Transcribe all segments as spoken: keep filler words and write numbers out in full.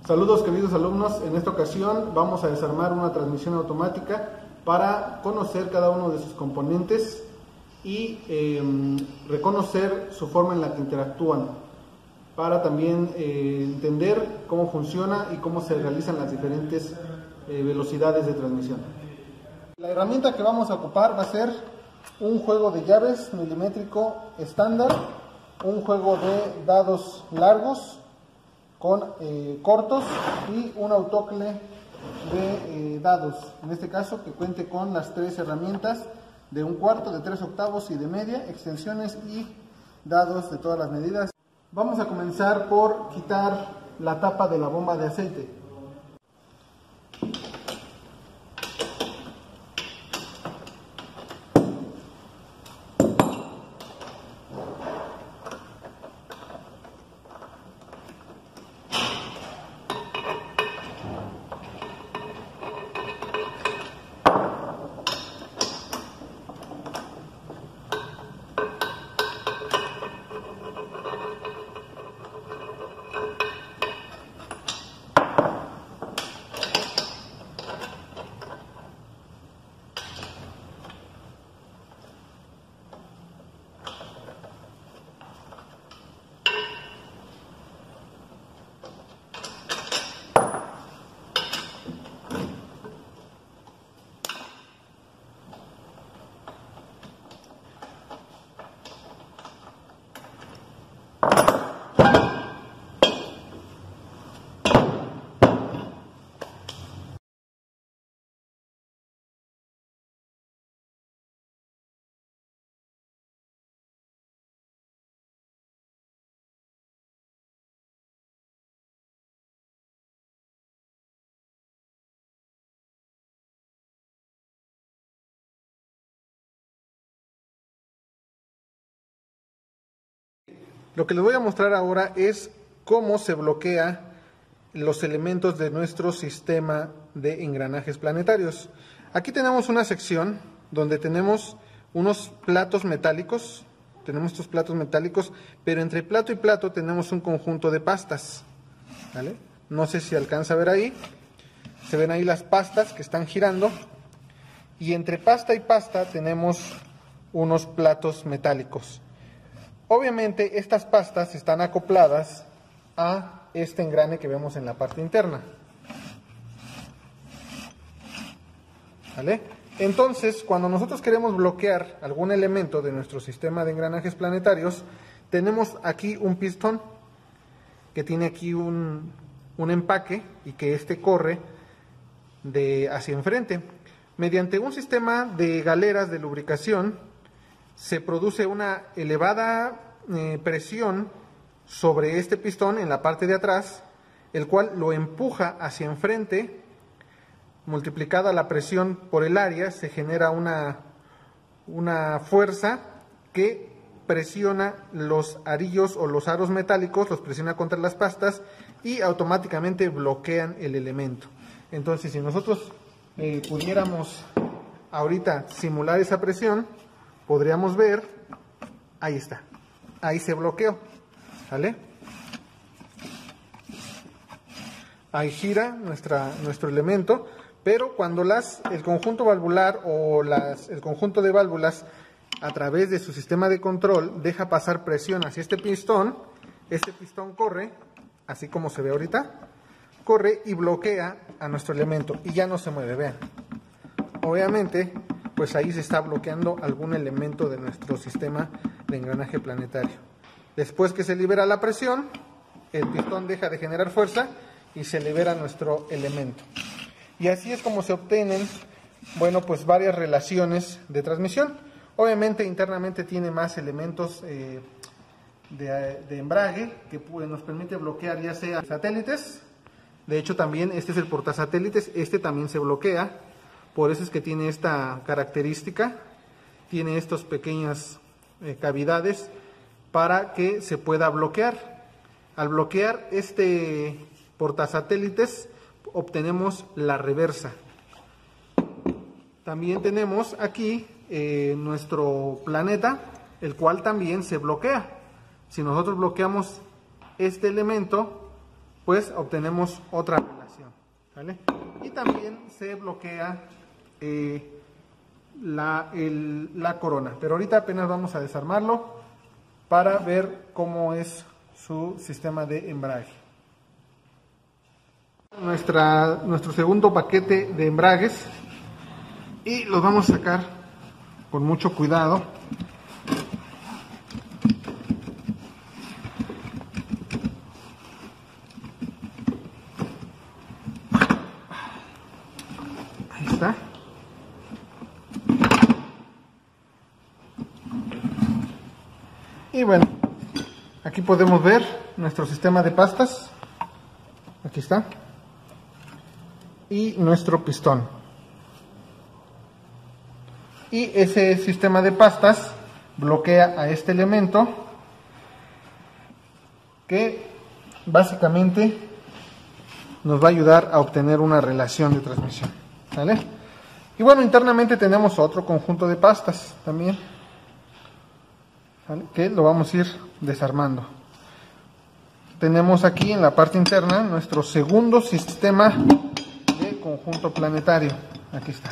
Saludos queridos alumnos, en esta ocasión vamos a desarmar una transmisión automática para conocer cada uno de sus componentes y eh, reconocer su forma en la que interactúan, para también eh, entender cómo funciona y cómo se realizan las diferentes eh, velocidades de transmisión. La herramienta que vamos a ocupar va a ser un juego de llaves milimétrico estándar, un juego de dados largos con eh, cortos y un autócle de eh, dados, en este caso que cuente con las tres herramientas de un cuarto, de tres octavos y de media, extensiones y dados de todas las medidas. Vamos a comenzar por quitar la tapa de la bomba de aceite. Lo que les voy a mostrar ahora es cómo se bloquea los elementos de nuestro sistema de engranajes planetarios. Aquí tenemos una sección donde tenemos unos platos metálicos, tenemos estos platos metálicos, pero entre plato y plato tenemos un conjunto de pastas, ¿vale? No sé si alcanza a ver ahí, se ven ahí las pastas que están girando, y entre pasta y pasta tenemos unos platos metálicos. Obviamente estas pastas están acopladas a este engrane que vemos en la parte interna, ¿vale? Entonces, cuando nosotros queremos bloquear algún elemento de nuestro sistema de engranajes planetarios, tenemos aquí un pistón que tiene aquí un, un empaque y que este corre de hacia enfrente. Mediante un sistema de galeras de lubricación se produce una elevada eh, presión sobre este pistón en la parte de atrás, el cual lo empuja hacia enfrente. Multiplicada la presión por el área, se genera una, una fuerza que presiona los arillos o los aros metálicos, los presiona contra las pastas y automáticamente bloquean el elemento. Entonces, si nosotros eh, pudiéramos ahorita simular esa presión, podríamos ver, ahí está, ahí se bloqueó, ¿vale? Ahí gira nuestra, nuestro elemento, pero cuando las, el conjunto valvular o las, el conjunto de válvulas a través de su sistema de control deja pasar presión hacia este pistón, este pistón corre, así como se ve ahorita, corre y bloquea a nuestro elemento y ya no se mueve, vean. Obviamente, pues ahí se está bloqueando algún elemento de nuestro sistema de engranaje planetario. Después que se libera la presión, el pistón deja de generar fuerza y se libera nuestro elemento. Y así es como se obtienen, bueno, pues varias relaciones de transmisión. Obviamente internamente tiene más elementos eh, de, de embrague que pues, nos permite bloquear ya sea satélites. De hecho también este es el portasatélites, este también se bloquea. Por eso es que tiene esta característica, tiene estas pequeñas eh, cavidades para que se pueda bloquear. Al bloquear este portasatélites obtenemos la reversa. También tenemos aquí eh, nuestro planeta, el cual también se bloquea. Si nosotros bloqueamos este elemento, pues obtenemos otra relación, ¿vale? Y también se bloquea eh, la, el, la corona, pero ahorita apenas vamos a desarmarlo para ver cómo es su sistema de embrague. Nuestra, nuestro segundo paquete de embragues, y los vamos a sacar con mucho cuidado. Ahí está. Y bueno, aquí podemos ver nuestro sistema de pastas. Aquí está. Y nuestro pistón. Y ese sistema de pastas bloquea a este elemento, que básicamente nos va a ayudar a obtener una relación de transmisión, ¿vale? Y bueno, internamente tenemos otro conjunto de pastas también, ¿vale?, que lo vamos a ir desarmando. Tenemos aquí en la parte interna nuestro segundo sistema de conjunto planetario. Aquí está.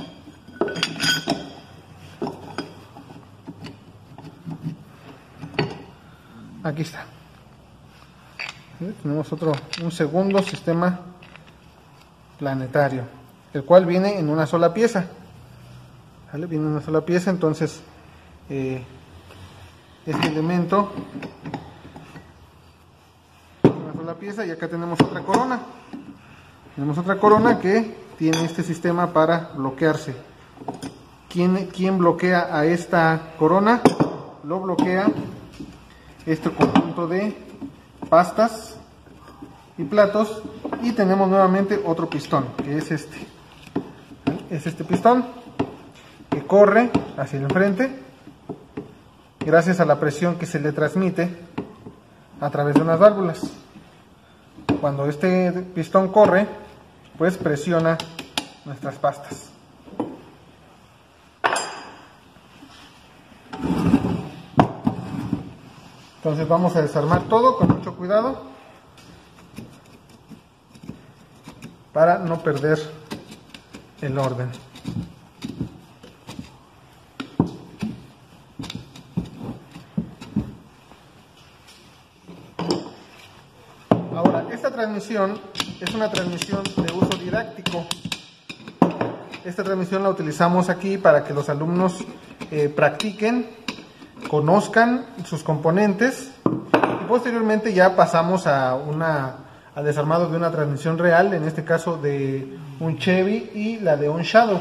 Aquí está. ¿Sí? Tenemos otro, un segundo sistema planetario, el cual viene en una sola pieza. ¿Vale? Viene en una sola pieza, entonces eh, este elemento, una sola pieza, y acá tenemos otra corona. Tenemos otra corona que tiene este sistema para bloquearse. ¿Quién, quién bloquea a esta corona? Lo bloquea este conjunto de pastas y platos, y tenemos nuevamente otro pistón, que es este. Es este pistón que corre hacia el frente gracias a la presión que se le transmite a través de unas válvulas. Cuando este pistón corre, pues presiona nuestras pastas. Entonces vamos a desarmar todo con mucho cuidado para no perder el orden. Ahora, esta transmisión es una transmisión de uso didáctico. Esta transmisión la utilizamos aquí para que los alumnos eh, practiquen, conozcan sus componentes, y posteriormente ya pasamos a una al desarmado de una transmisión real, en este caso de un Chevy y la de un Shadow.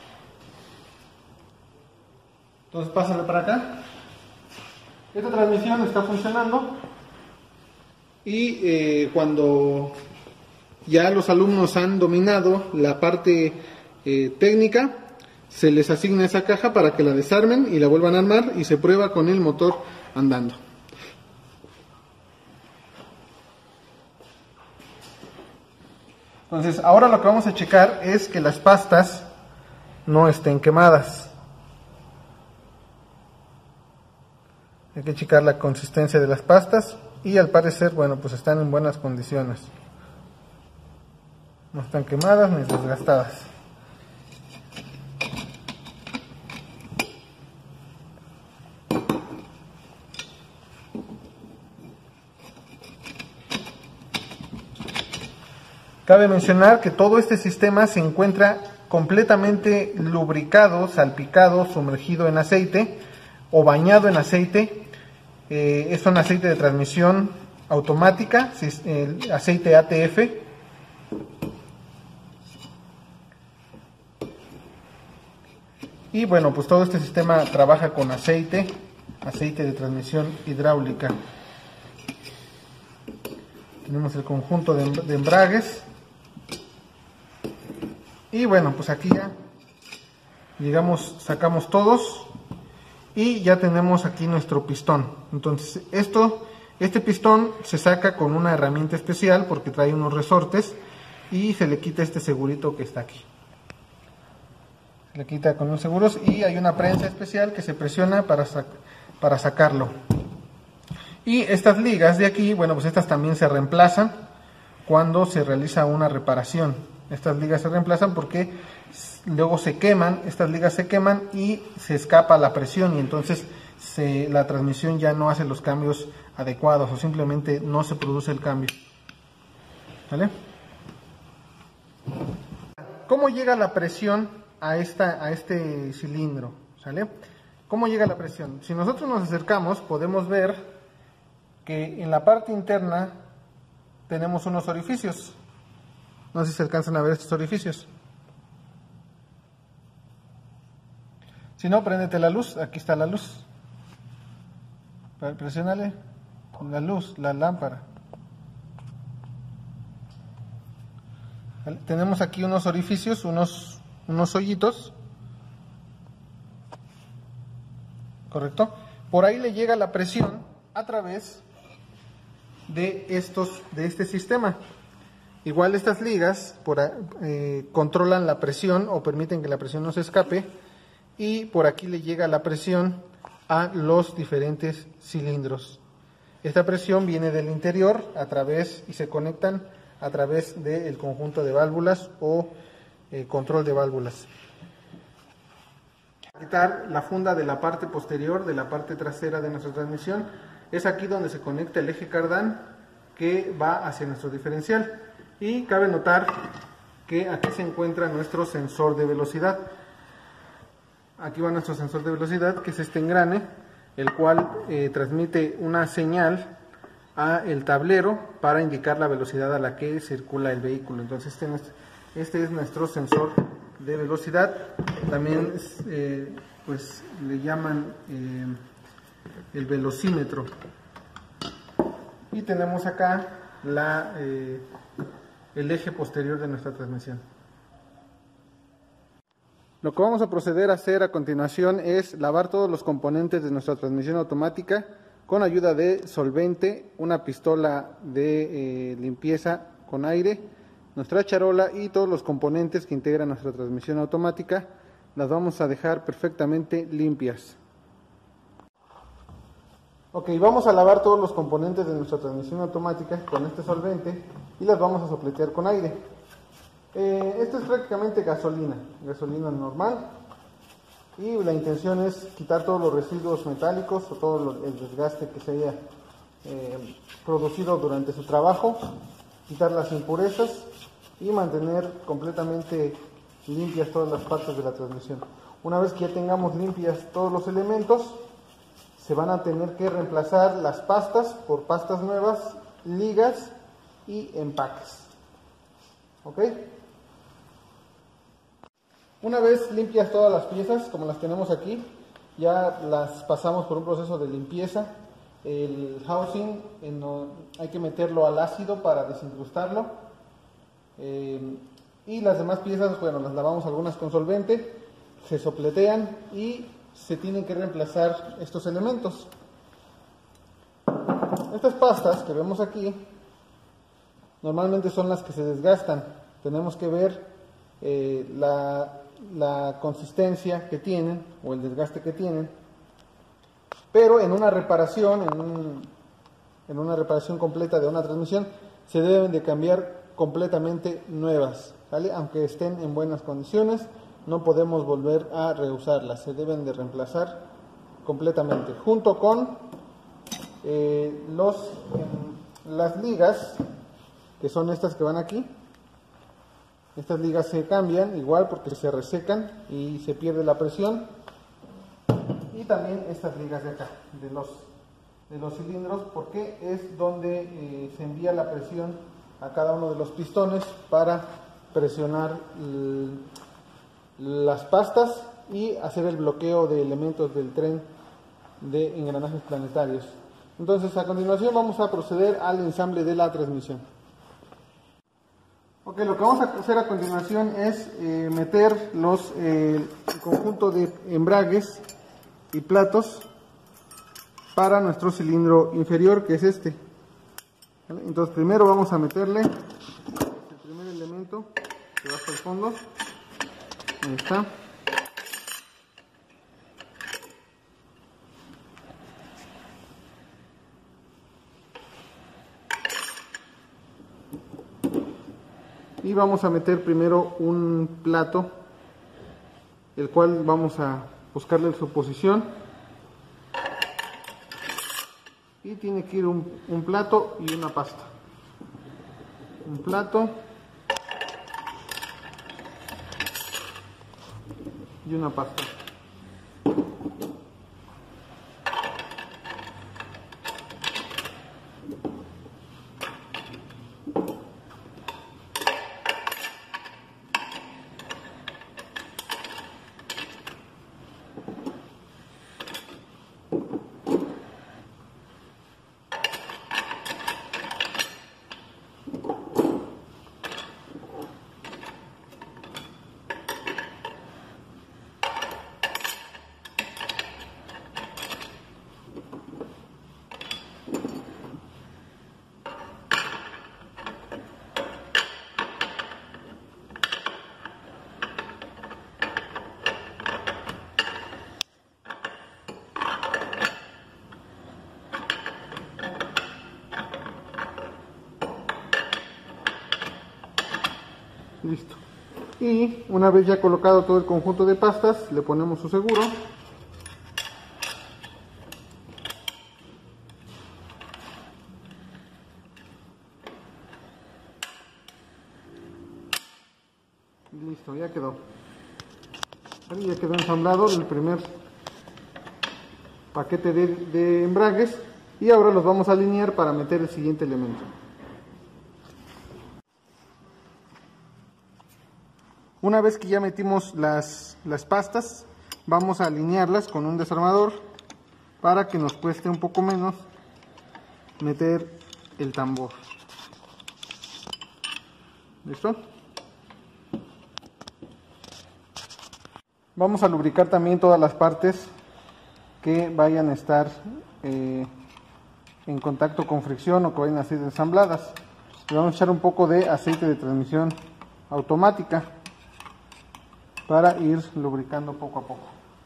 Entonces pásale para acá. Esta transmisión está funcionando, y eh, cuando ya los alumnos han dominado la parte eh, técnica, se les asigna esa caja para que la desarmen y la vuelvan a armar, y se prueba con el motor andando. Entonces, ahora lo que vamos a checar es que las pastas no estén quemadas. Hay que checar la consistencia de las pastas, y al parecer, bueno, pues están en buenas condiciones. No están quemadas ni desgastadas. Cabe mencionar que todo este sistema se encuentra completamente lubricado, salpicado, sumergido en aceite o bañado en aceite. Eh, es un aceite de transmisión automática, el aceite A T F. Y bueno, pues todo este sistema trabaja con aceite, aceite de transmisión hidráulica. Tenemos el conjunto de, de embragues. Y bueno, pues aquí ya llegamos, sacamos todos, y ya tenemos aquí nuestro pistón. Entonces esto, este pistón se saca con una herramienta especial porque trae unos resortes, y se le quita este segurito que está aquí. Se le quita con unos seguros, y hay una prensa especial que se presiona para, sac para sacarlo. Y estas ligas de aquí, bueno, pues estas también se reemplazan cuando se realiza una reparación. Estas ligas se reemplazan porque luego se queman, estas ligas se queman y se escapa la presión, y entonces se, la transmisión ya no hace los cambios adecuados o simplemente no se produce el cambio. ¿Vale? ¿Cómo llega la presión a, esta, a este cilindro? ¿Sale? ¿Cómo llega la presión? Si nosotros nos acercamos, podemos ver que en la parte interna tenemos unos orificios. No sé si se alcanzan a ver estos orificios. Si no, préndete la luz. Aquí está la luz. Presiónale la luz, la lámpara. ¿Vale? Tenemos aquí unos orificios, unos, unos hoyitos. ¿Correcto? Por ahí le llega la presión a través de, estos, de este sistema. Igual estas ligas por, eh, controlan la presión o permiten que la presión no se escape, y por aquí le llega la presión a los diferentes cilindros. Esta presión viene del interior a través y se conectan a través del conjunto de válvulas o eh, control de válvulas. Quitar la funda de la parte posterior, de la parte trasera de nuestra transmisión. Es aquí donde se conecta el eje cardán que va hacia nuestro diferencial. Y cabe notar que aquí se encuentra nuestro sensor de velocidad. Aquí va nuestro sensor de velocidad, que es este engrane, el cual eh, transmite una señal a el tablero para indicar la velocidad a la que circula el vehículo. Entonces este, este es nuestro sensor de velocidad. También eh, pues le llaman eh, el velocímetro. Y tenemos acá la... Eh, el eje posterior de nuestra transmisión. Lo que vamos a proceder a hacer a continuación es lavar todos los componentes de nuestra transmisión automática con ayuda de solvente, una pistola de eh, limpieza con aire, nuestra charola y todos los componentes que integran nuestra transmisión automática. Las vamos a dejar perfectamente limpias. Ok, vamos a lavar todos los componentes de nuestra transmisión automática con este solvente y las vamos a sopletear con aire. Eh, esto es prácticamente gasolina, gasolina normal, y la intención es quitar todos los residuos metálicos o todo lo, el desgaste que se haya eh, producido durante su trabajo, quitar las impurezas y mantener completamente limpias todas las partes de la transmisión. Una vez que ya tengamos limpias todos los elementos, se van a tener que reemplazar las pastas por pastas nuevas, ligas y empaques. ¿Ok? Una vez limpias todas las piezas, como las tenemos aquí, ya las pasamos por un proceso de limpieza. El housing en, no, hay que meterlo al ácido para desincrustarlo. Eh, y las demás piezas, bueno, las lavamos algunas con solvente, se sopletean y se tienen que reemplazar estos elementos. Estas pastas que vemos aquí normalmente son las que se desgastan. Tenemos que ver eh, la, la consistencia que tienen o el desgaste que tienen, pero en una reparación, en, un, en una reparación completa de una transmisión, se deben de cambiar completamente nuevas, ¿vale? Aunque estén en buenas condiciones, no podemos volver a reusarlas, se deben de reemplazar completamente, junto con eh, los, eh, las ligas, que son estas que van aquí. Estas ligas se cambian igual porque se resecan y se pierde la presión, y también estas ligas de acá, de los, de los cilindros, porque es donde eh, se envía la presión a cada uno de los pistones para presionar el, las pastas y hacer el bloqueo de elementos del tren de engranajes planetarios. Entonces, a continuación vamos a proceder al ensamble de la transmisión. Ok, lo que vamos a hacer a continuación es eh, meter los eh, el conjunto de embragues y platos para nuestro cilindro inferior, que es este. ¿Vale? Entonces, primero vamos a meterle el primer elemento que va hasta el fondo. Ahí está. Y vamos a meter primero un plato, el cual vamos a buscarle su posición. Y tiene que ir un, un plato y una pasta. Un plato y una pasta. Listo. Y una vez ya colocado todo el conjunto de pastas, le ponemos su seguro. Y listo, ya quedó. Ahí ya quedó ensamblado el primer paquete de, de embragues. Y ahora los vamos a alinear para meter el siguiente elemento. Una vez que ya metimos las, las pastas, vamos a alinearlas con un desarmador para que nos cueste un poco menos meter el tambor. ¿Listo? Vamos a lubricar también todas las partes que vayan a estar eh, en contacto con fricción o que vayan a ser ensambladas. Le vamos a echar un poco de aceite de transmisión automática para ir lubricando poco a poco.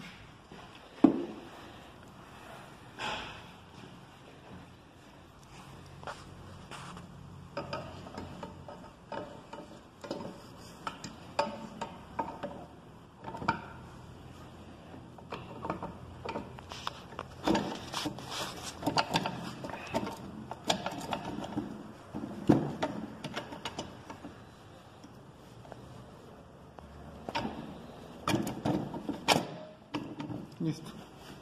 Listo.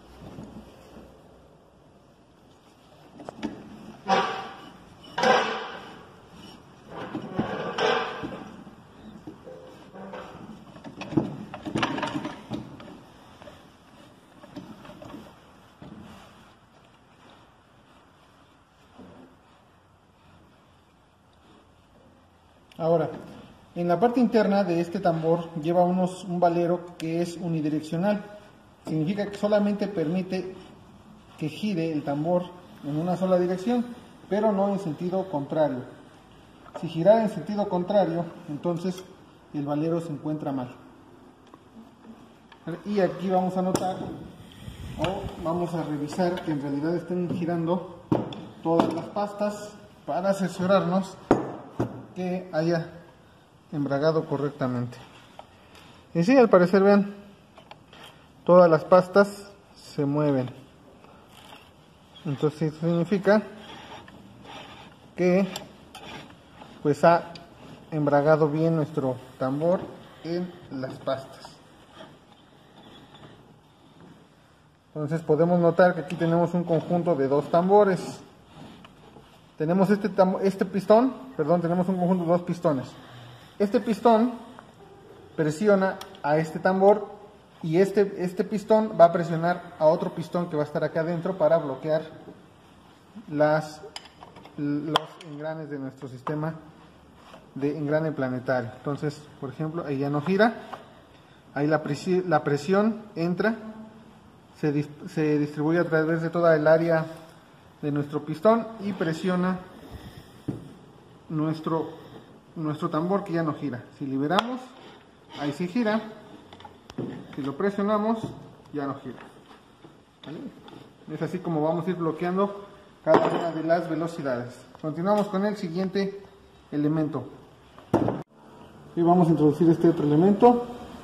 Ahora, en la parte interna de este tambor lleva unos, un valero que es unidireccional. Significa que solamente permite que gire el tambor en una sola dirección, pero no en sentido contrario. Si girara en sentido contrario, entonces el valero se encuentra mal. Y aquí vamos a notar, o vamos a revisar que en realidad estén girando todas las pastas para cerciorarnos que haya embragado correctamente. Y sí, al parecer, vean, todas las pastas se mueven. Entonces esto significa que pues ha embragado bien nuestro tambor en las pastas. Entonces podemos notar que aquí tenemos un conjunto de dos tambores. Tenemos este, este pistón, perdón, tenemos un conjunto de dos pistones. Este pistón presiona a este tambor y este, este pistón va a presionar a otro pistón que va a estar acá adentro para bloquear las, los engranes de nuestro sistema de engrane planetario. Entonces, por ejemplo, ahí ya no gira, ahí la, presi la presión entra, se, dis se distribuye a través de toda el área de nuestro pistón y presiona nuestro, nuestro tambor, que ya no gira. Si liberamos, ahí sí gira. Si lo presionamos, ya no gira. ¿Vale? Es así como vamos a ir bloqueando cada una de las velocidades. Continuamos con el siguiente elemento. Y vamos a introducir este otro elemento.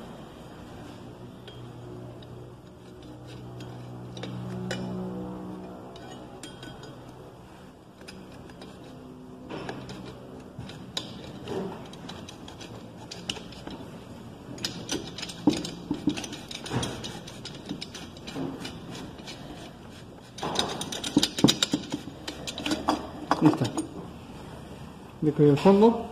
Listo. Le cayó el fondo.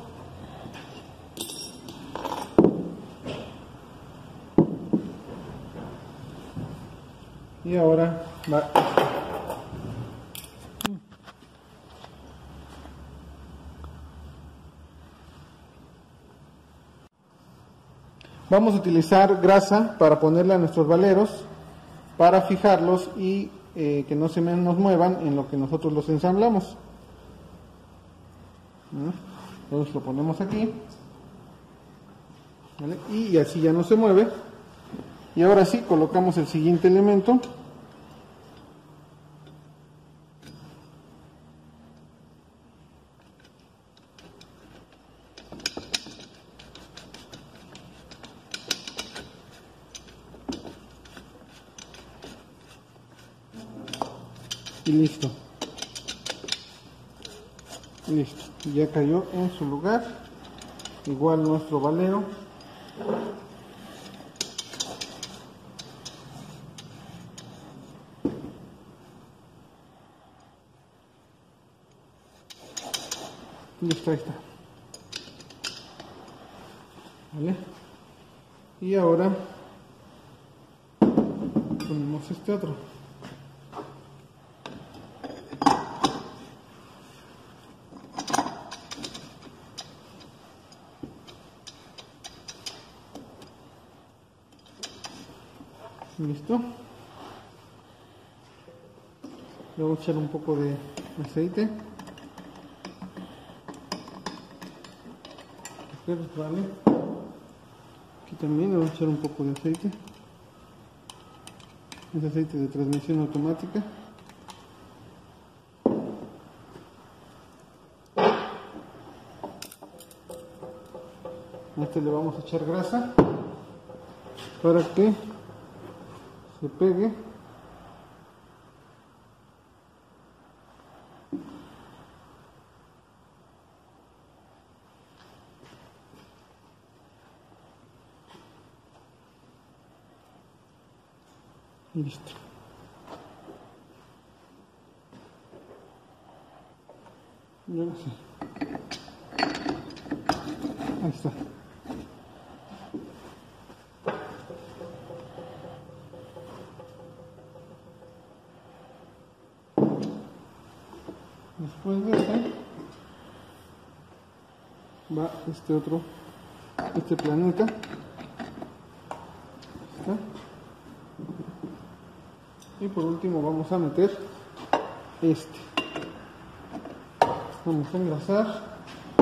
Y ahora va. Vamos a utilizar grasa para ponerle a nuestros valeros, para fijarlos y eh, que no se nos muevan en lo que nosotros los ensamblamos. Entonces lo ponemos aquí, ¿vale? Y así ya no se mueve. Y ahora sí colocamos el siguiente elemento. Y listo. Listo, ya cayó en su lugar. Igual nuestro valero. Listo, ahí está. ¿Vale? Y ahora ponemos este otro. Listo. Le vamos a echar un poco de aceite. Vale. Aquí también le vamos a echar un poco de aceite. Es aceite de transmisión automática. A este le vamos a echar grasa para que se pegue. Y listo. Y ahora sí. Ahí está. Después de este va este otro, este planeta. ¿Está? Y por último vamos a meter este. Vamos a enlazar.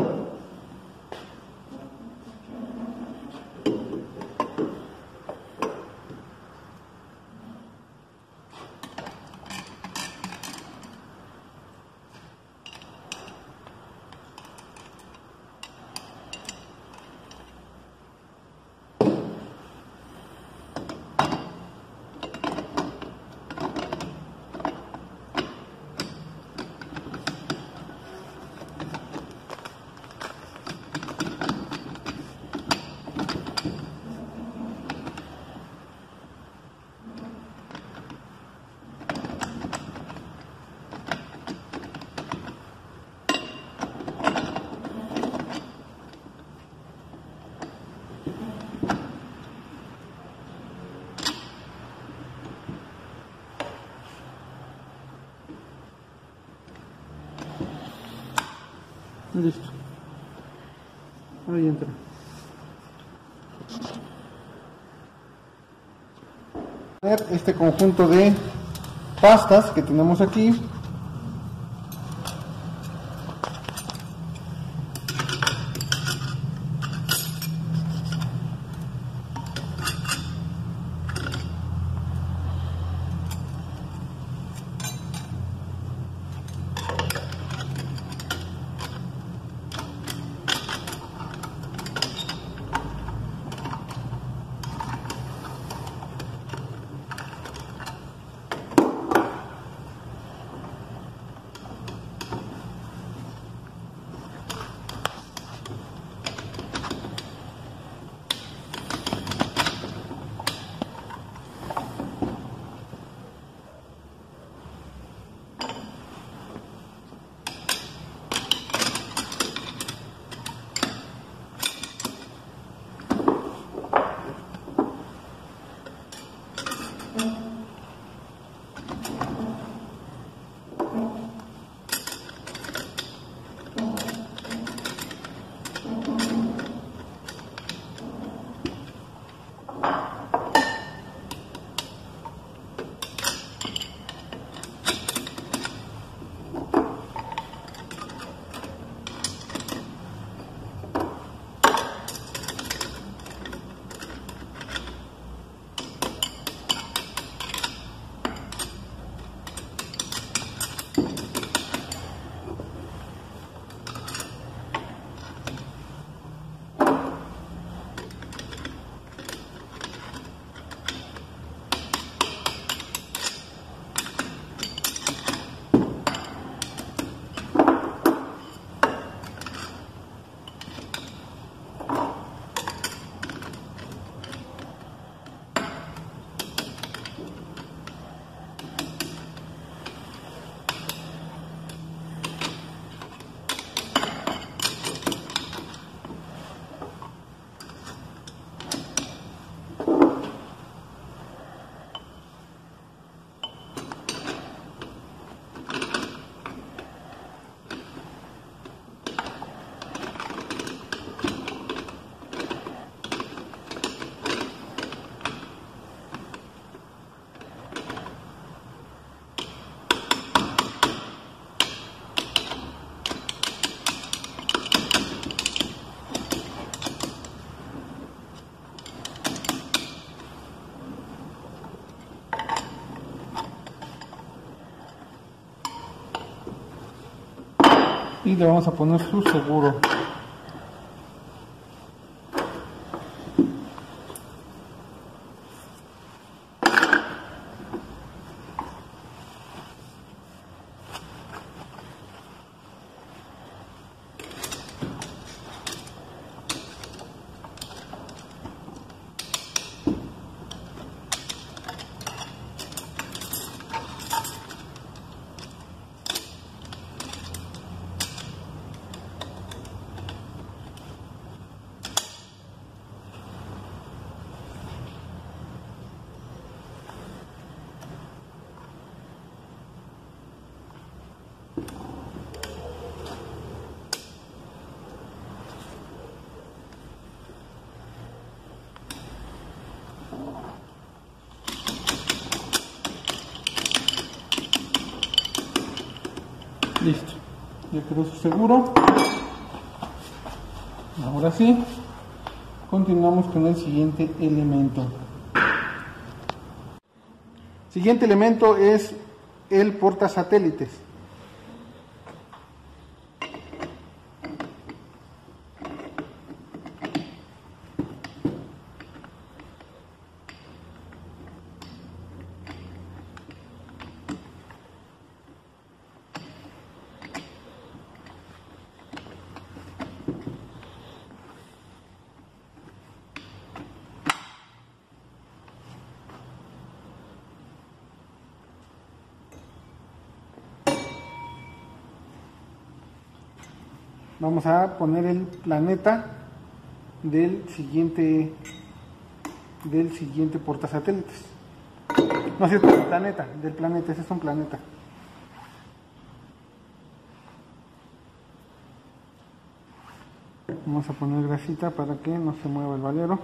Listo. Ahí entra. Este conjunto de pastas que tenemos aquí. y le vamos a poner su seguro. Listo, ya quedó su seguro. Ahora sí, continuamos con el siguiente elemento. Siguiente elemento es el portasatélites. Vamos a poner el planeta del siguiente del siguiente portasatélites. No es cierto, el planeta, del planeta, ese es un planeta. Vamos a poner grasita para que no se mueva el valero.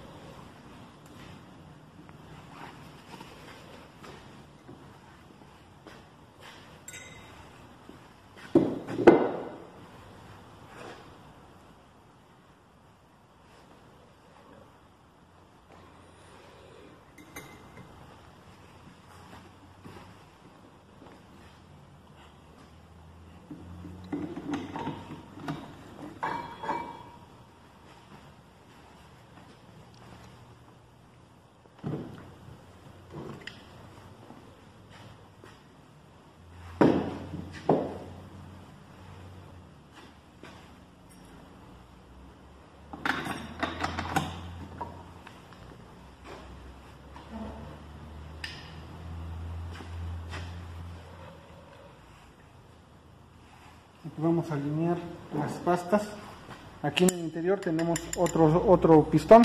Vamos a alinear las pastas. Aquí en el interior tenemos otro, otro pistón.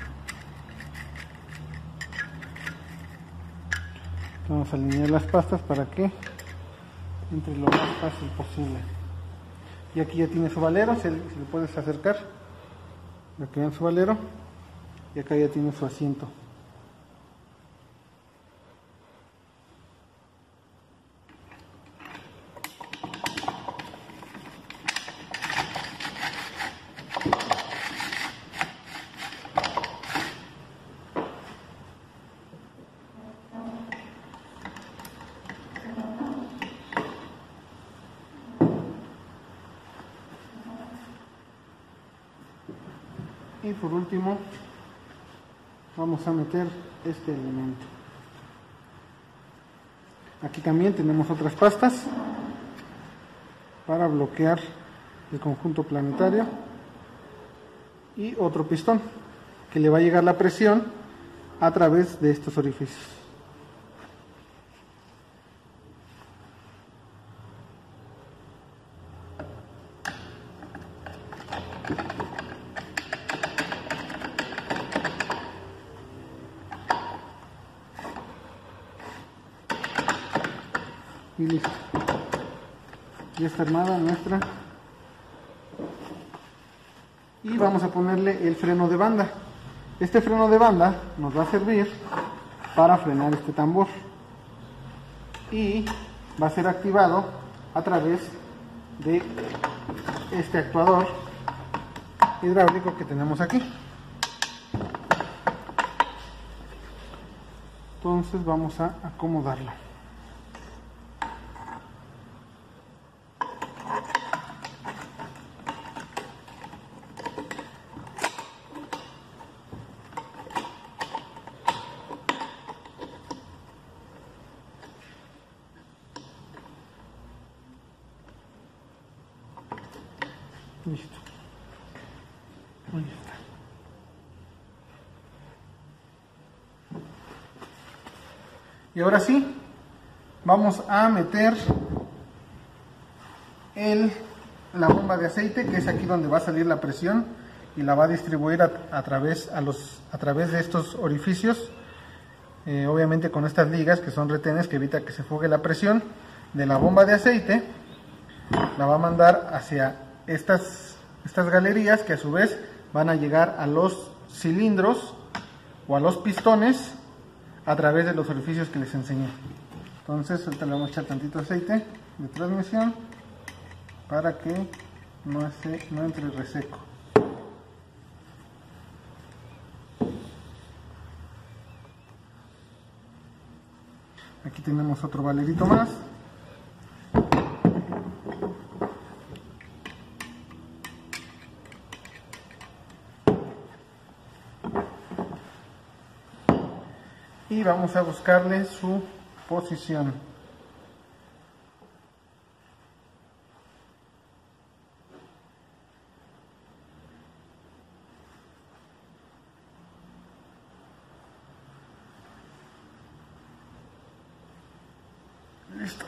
Vamos a alinear las pastas para que entre lo más fácil posible. Y aquí ya tiene su valero, se, se le puedes acercar para que vean su valero. Y acá ya tiene su asiento. Y por último vamos a meter este elemento. Aquí también tenemos otras pastas para bloquear el conjunto planetario y otro pistón que le va a llegar la presión a través de estos orificios. Y listo, ya está armada nuestra. Y vamos a ponerle el freno de banda. Este freno de banda nos va a servir para frenar este tambor y va a ser activado a través de este actuador hidráulico que tenemos aquí. Entonces vamos a acomodarlo. Listo. Ahí está. Y ahora sí, vamos a meter el, la bomba de aceite, que es aquí donde va a salir la presión, y la va a distribuir a, a, través, a, los, a través de estos orificios, eh, obviamente con estas ligas que son retenes que evita que se fugue la presión de la bomba de aceite. La va a mandar hacia estas, estas galerías, que a su vez van a llegar a los cilindros o a los pistones a través de los orificios que les enseñé. Entonces ahorita le vamos a echar tantito aceite de transmisión para que no, se, no entre reseco. Aquí tenemos otro valerito más. Y vamos a buscarle su posición. Listo.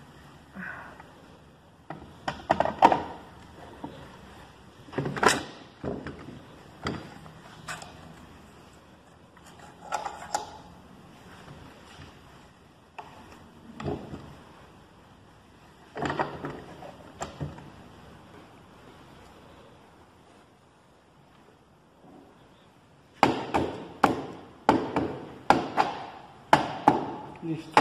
Listo.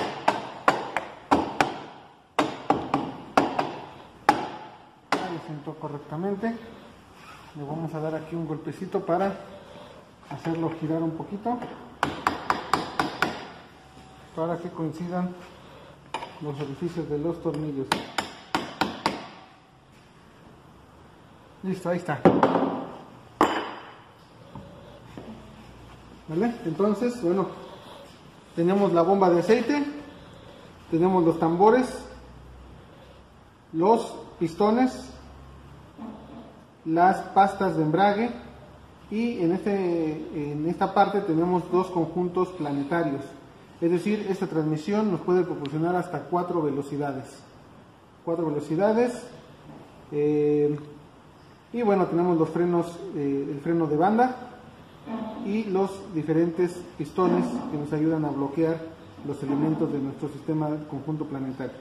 Ahí sentó correctamente. Le vamos a dar aquí un golpecito para hacerlo girar un poquito, para que coincidan los orificios de los tornillos. Listo, ahí está. ¿Vale? Entonces, bueno, tenemos la bomba de aceite, tenemos los tambores, los pistones, las pastas de embrague, y en, este, en esta parte tenemos dos conjuntos planetarios. Es decir, esta transmisión nos puede proporcionar hasta cuatro velocidades. Cuatro velocidades. Eh, y bueno, tenemos los frenos, eh, el freno de banda y los diferentes pistones que nos ayudan a bloquear los elementos de nuestro sistema conjunto planetario.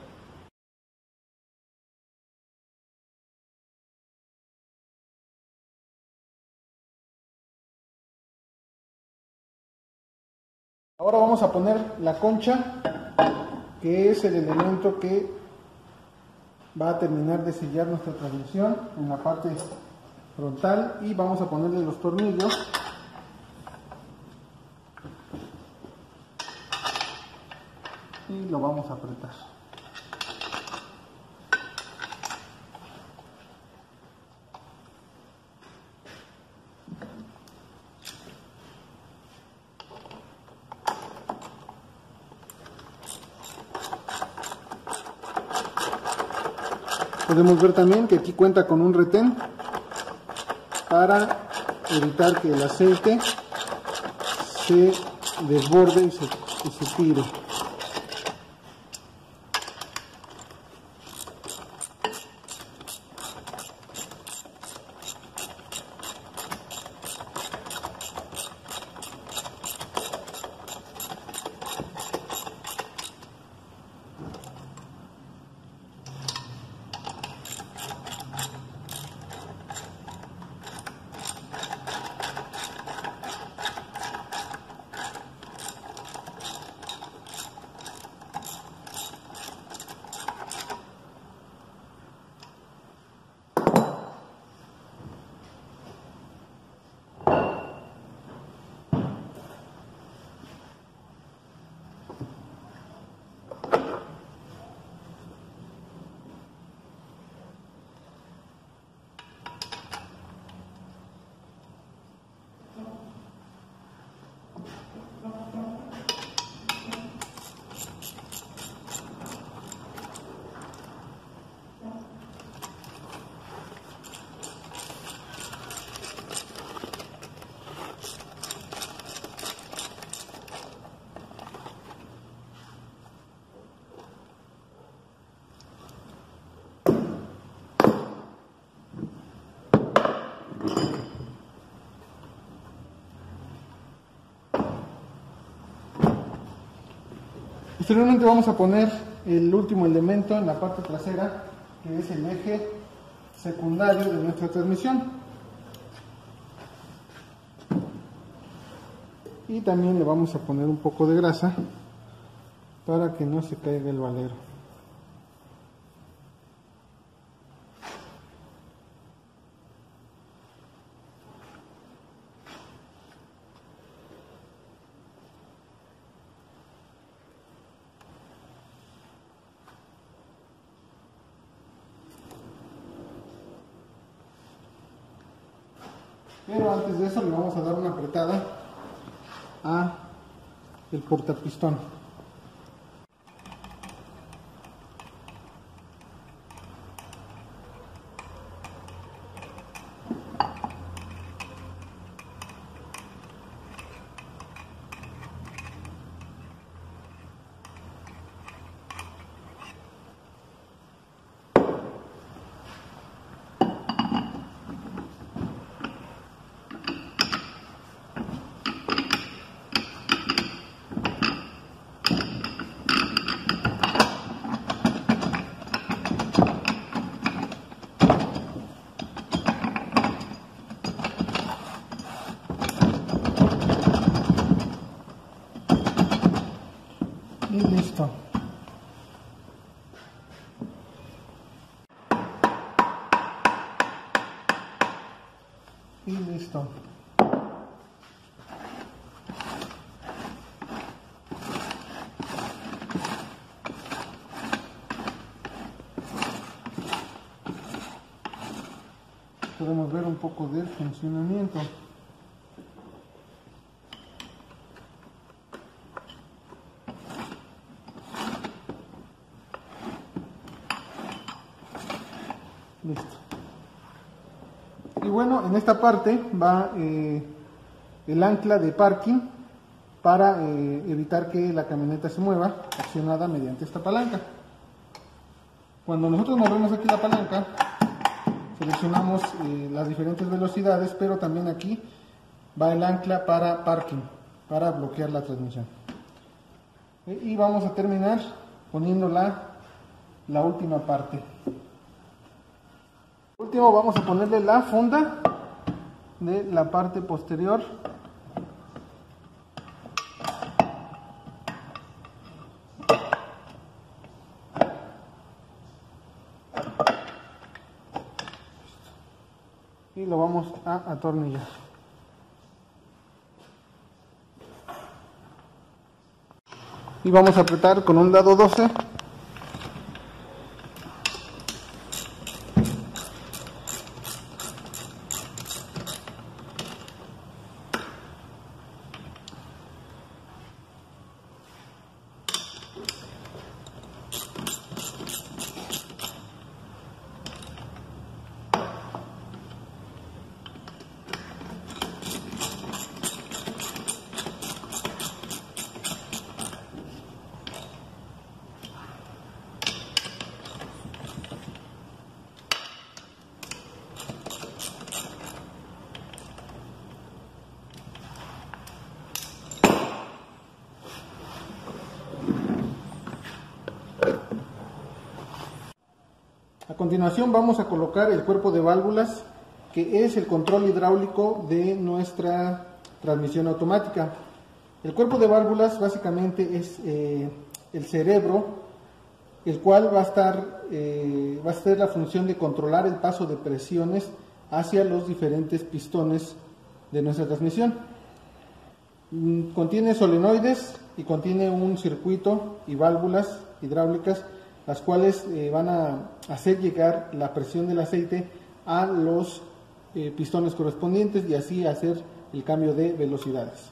Ahora vamos a poner la concha, que es el elemento que va a terminar de sellar nuestra transmisión en la parte frontal, y vamos a ponerle los tornillos. Y lo vamos a apretar. Podemos ver también que aquí cuenta con un retén para evitar que el aceite se desborde y se, y se tire. Posteriormente vamos a poner el último elemento en la parte trasera, que es el eje secundario de nuestra transmisión. Y también le vamos a poner un poco de grasa para que no se caiga el valero. Pero antes de eso le vamos a dar una apretada a el portapistón. Y listo. Y listo. Podemos ver un poco del funcionamiento. Listo. Y bueno, en esta parte va eh, el ancla de parking para eh, evitar que la camioneta se mueva, accionada mediante esta palanca. Cuando nosotros movemos aquí la palanca, seleccionamos eh, las diferentes velocidades, pero también aquí va el ancla para parking, para bloquear la transmisión. Eh, y vamos a terminar poniendo la, la última parte. Por último vamos a ponerle la funda de la parte posterior. Y lo vamos a atornillar. Y vamos a apretar con un dado doce. A continuación vamos a colocar el cuerpo de válvulas, que es el control hidráulico de nuestra transmisión automática. El cuerpo de válvulas básicamente es eh, el cerebro, el cual va a estar eh, va a ser la función de controlar el paso de presiones hacia los diferentes pistones de nuestra transmisión. Mm, contiene solenoides y contiene un circuito y válvulas hidráulicas, las cuales eh, van a hacer llegar la presión del aceite a los eh, pistones correspondientes y así hacer el cambio de velocidades.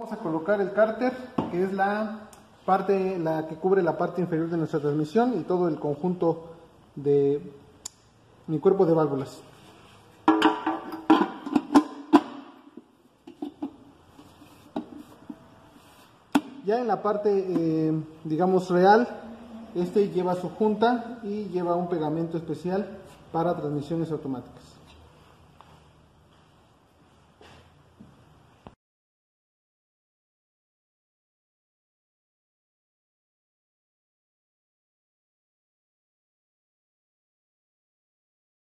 Vamos a colocar el cárter, que es la parte, la que cubre la parte inferior de nuestra transmisión y todo el conjunto de mi cuerpo de válvulas. Ya en la parte, eh, digamos, real, este lleva su junta y lleva un pegamento especial para transmisiones automáticas.